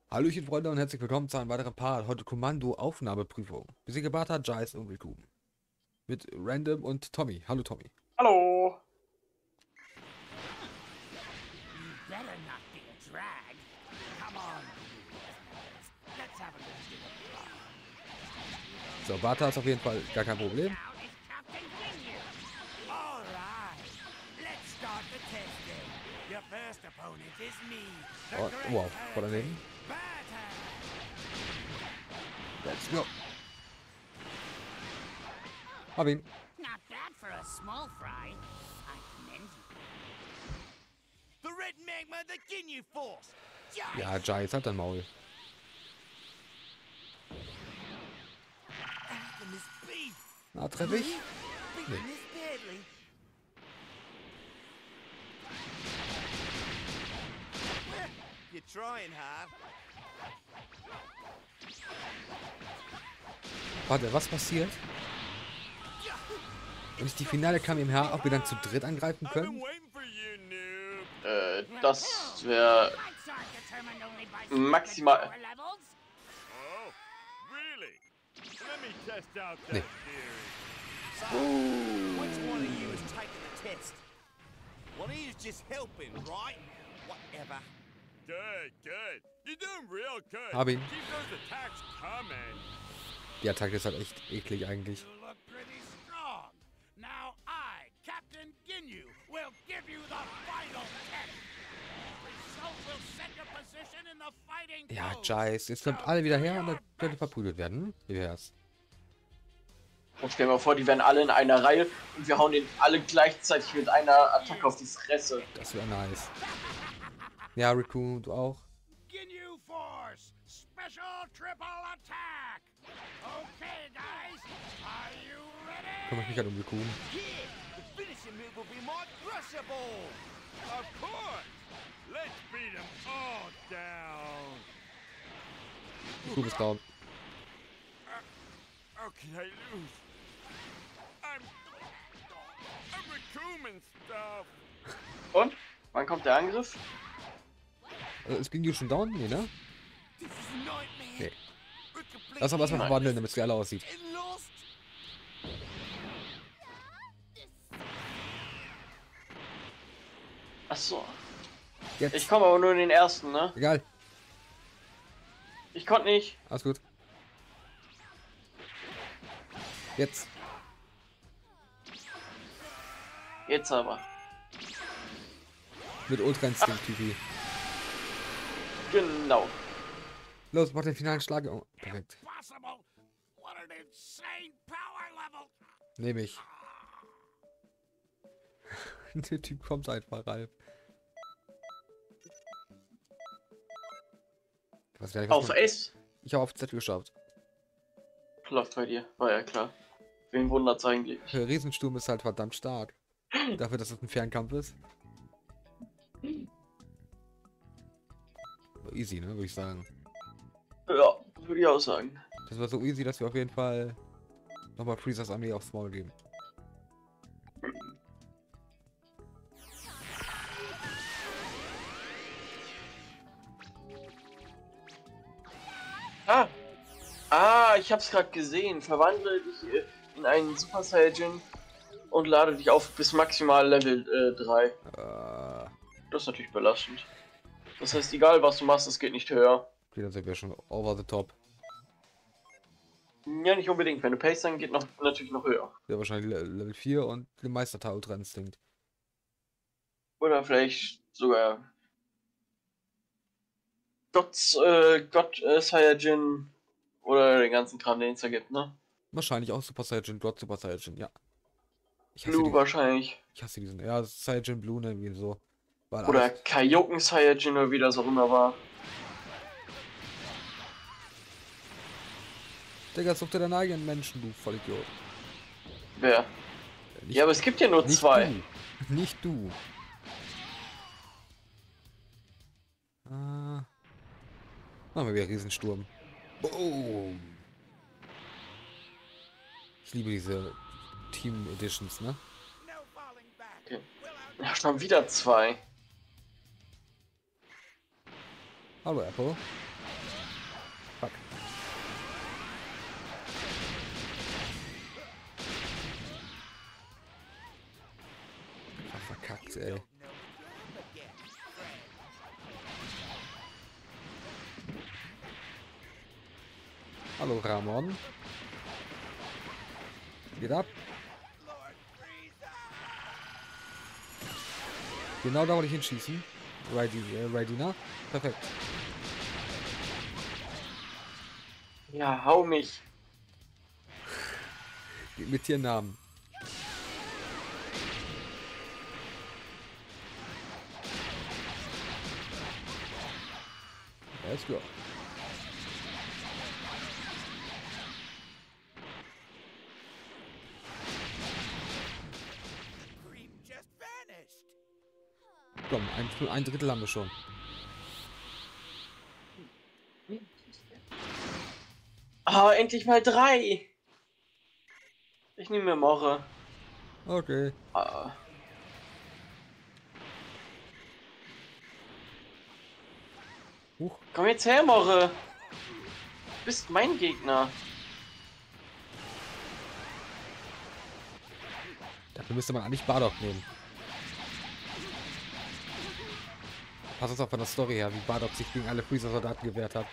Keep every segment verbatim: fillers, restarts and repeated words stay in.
Hallöchen Freunde und herzlich willkommen zu einem weiteren Part. Heute Kommando-Aufnahmeprüfung. Besiege Bata, Jais und Riku. Mit Random und Tommy. Hallo Tommy. Hallo. You better not be a drag. Come on, let's have a look. So, Bata ist auf jeden Fall gar kein Problem. Now is Captain Ginyu. All right, let's start the testing. Your first opponent is me. the Oh, Great wow, voll Hurricane daneben. Bata. Let's go. Hab ihn. Not bad for a small fry. I commend you. The Red Magma, the Ginyu Force. Ja, Jais, halt dein Maul. Alchemist beef. Na, treff ich? Beating this badly. You're trying hard. Warte, was passiert? Wenn ich die Finale kam im Haar, ob wir dann zu dritt angreifen können? Äh, das wäre maximal. Nee. Which one of you is taking the test? One of you is just helping, right? Whatever. Good, good. You're doing real good. Hab ihn. Keep those attacks coming. Die Attacke ist halt echt eklig eigentlich. You look pretty strong. Now I, Captain Ginyu, will give you the final test. Result will set your position in the fighting Ja, pose. Jais, jetzt kommt alle wieder her und dann könnte verprügelt werden. Wie wär's? Und stell dir mal vor, die wären alle in einer Reihe und wir hauen den alle gleichzeitig mit einer Attacke auf die Fresse. Das wäre nice. Ja, Riku, du auch. Ginyu Force, special triple attack. Okay, guys, are you ready? Kümmere ich mich halt um Riku. Yeah, the finishing move will be more crushable. Of course. Let's beat them all down. Riku ist down. How can I lose? I'm... I'm Rikumen stuff. Und? Wann kommt der Angriff? Äh, ist Ginyu schon down? Nee, ne? This is a nightmare. Nee. We're completely Lass aber erstmal Nein. verwandeln, damit es geil aussieht. getting lost. Achso. Jetzt. Ich komme aber nur in den ersten, ne? Egal. Ich konnte nicht. Alles gut. Jetzt. Jetzt aber. Mit Ultra Instinct, Pipi. Genau. Los, mach den finalen Schlag. Oh, perfekt. Possible. What an insane power level. Nehme ich. Der Typ kommt einfach, Ralf. Ich weiß gar nicht, was Auf man- S. Ich habe auf Z geschafft. Läuft bei dir. War ja klar. Wen wundert's eigentlich? Der Riesensturm ist halt verdammt stark. Dafür, dass es ein Fernkampf ist. Easy, ne, würde ich sagen. Ja, würde ich auch sagen. Das war so easy, dass wir auf jeden Fall nochmal Freezers Armee aufs Maul geben. Ah! Ah, ich hab's gerade gesehen. Verwandle dich äh, in einen Super Saiyan und lade dich auf bis maximal Level äh, drei. Äh, Das ist natürlich belastend. Das heißt, egal was du machst, es geht nicht höher. okay, dann sind wir schon over the top. Ja, nicht unbedingt. Wenn du Pace, dann geht noch natürlich noch höher. Ja, wahrscheinlich Le- Level vier und den Meisterteil Ultra Instinct. Oder vielleicht sogar Gott, äh, Gott äh, Saiyajin oder den ganzen Kram, den es da gibt, ne? Wahrscheinlich auch Super Saiyan, God Super Saiyan, ja. Ich hasse, Blue die, wahrscheinlich. ich hasse diesen. Ja, Saiyan Blue, ne, wie so. Weil Oder alles- Kaioken Saiyajin oder wie das auch immer war. Digga, such dir deinen eigenen Menschen, du Vollidiot. Wer? Äh, Nicht, Ja, aber es gibt ja nur nicht zwei. Du. Nicht du. Ah. Machen wir wieder Riesensturm. Boom. Ich liebe diese Team Editions, ne? No falling back. Okay. We'll Ja, schon wieder zwei. Hallo, Apple. Hallo Ramon. Geht ab. Genau da wollte ich hinschießen. Raidina. Äh, Raidina. Perfekt. Ja, hau mich. Mit Tiernamen. Let's go. Creep just vanished. Komm, ein, ein Drittel haben wir schon. Ah, endlich mal drei. Ich nehme mir Morre. Okay. Ah. Huch. Komm jetzt her, Morre. Du bist mein Gegner. Dafür müsste man eigentlich Bardock nehmen. Pass uns auch von der Story her, wie Bardock sich gegen alle Freezer-Soldaten gewehrt hat.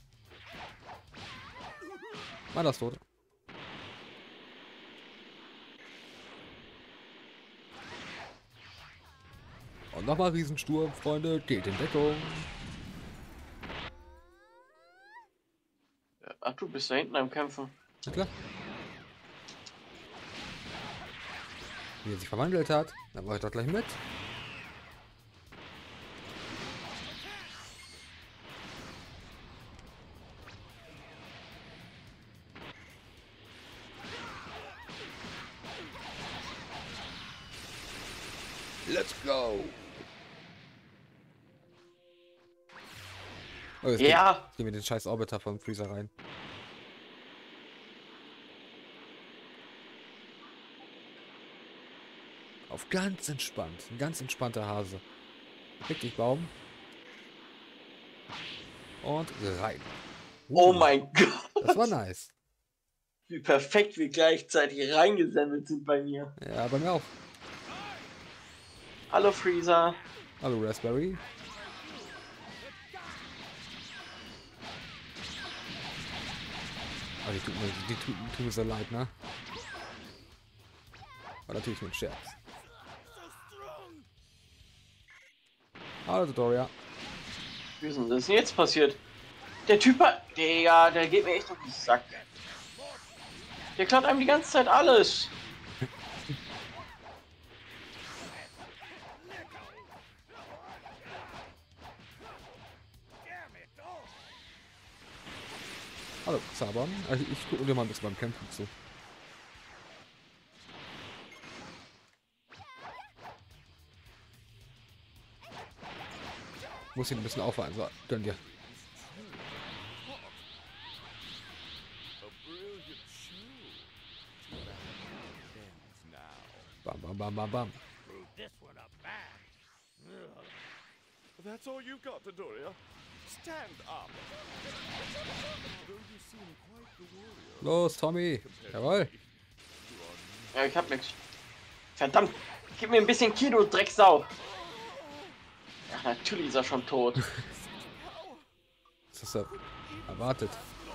War das tot? Und nochmal Riesensturm, Freunde. Geht in Deckung. Ach, du bist da hinten am Kämpfen. Na klar. Wie er sich verwandelt hat. Dann mache ich doch gleich mit. Let's go. Oh, jetzt Ja. Gehen, gehen wir den scheiß Orbiter vom Freezer rein. Auf ganz entspannt. Ein ganz entspannter Hase. Fick dich, Baum. Und rein. Oh Uh, mein Gott. Das war nice. Wie perfekt wir gleichzeitig reingesendet sind bei mir. Ja, bei mir auch. Hallo Freezer. Hallo Raspberry. Oh, die tut mir, die tut, tut mir so leid, ne? War natürlich nur ein Scherz. Hallo Doria. Wie ist denn das denn jetzt passiert? Der Typ hat... Digga, der geht mir echt auf den Sack. Der klaut einem die ganze Zeit alles. Hallo Zabon. Also ich gucke dir mal ein bisschen beim Kämpfen zu. Muss ihn ein bisschen aufhalten. So, gönn dir. Bam, bam, bam, bam, bam. Prove this one a bad. Ugh. That's all you've got, Dodoria? Stand up. Though you seem quite the warrior. Los, Tommy. Jawohl. Ja, ich hab nix. Verdammt. Gib mir ein bisschen Ki, du Drecksau. Ja, natürlich ist er schon tot. Was hast du erwartet?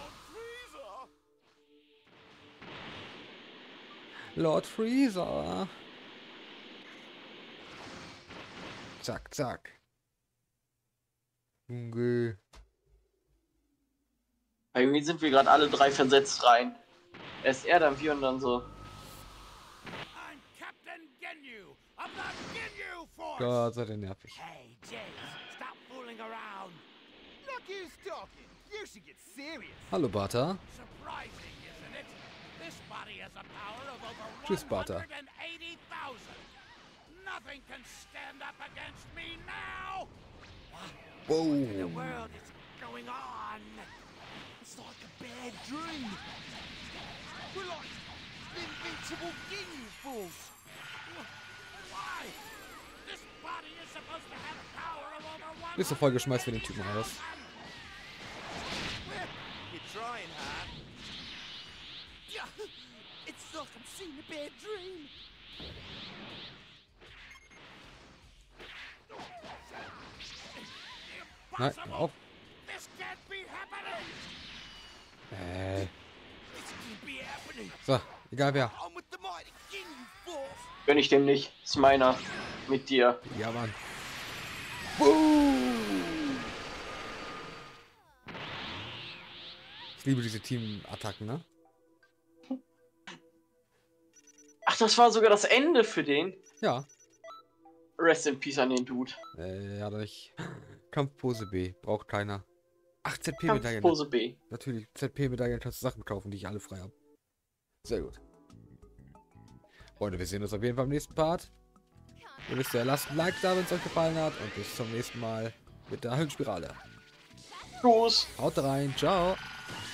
Lord Freezer. Zack, zack. Okay. Irgendwie sind wir gerade alle drei versetzt rein. Erst er, dann wir und dann so. I'm Captain Ginyu of the Ginyu Force. Gott, seid ihr nervig. Hey, Jace, stop fooling around. Look who's talking. You should get serious. Hallo, Bata. Surprising, isn't it? This body has a power of over Tschüss, Bata. one hundred eighty thousand. Nothing can stand up against me now. Whoa. The world is going on. It's like a bad dream. We're like the invincible Ginyu Force. Why? This body is supposed to have power of over Nächste Folge schmeißen wir den Typen raus. You're trying hard. Yeah, it's like I'm seeing a bad dream. Nein, hör auf. This can't be happening. Äh. This can't be happening. So, egal wer. I'm with the mighty Ginyu Force. Gönn ich dem nicht. Ist meiner. Mit dir. Ja, Mann. Ich liebe diese Team-Attacken, ne? Ach, das war sogar das Ende für den. Ja. Rest in Peace an den Dude. Äh, ja, nicht. Kampfpose B. Braucht keiner. Ach, Z P-Medaillen. Kampfpose B. Natürlich, Z P-Medaillen kannst du Sachen kaufen, die ich alle frei habe. Sehr gut. Freunde, wir sehen uns auf jeden Fall im nächsten Part. Ihr wisst ja, lasst ein Like da, wenn es euch gefallen hat. Und bis zum nächsten Mal mit der Höllenspirale. Tschüss. Haut rein, ciao.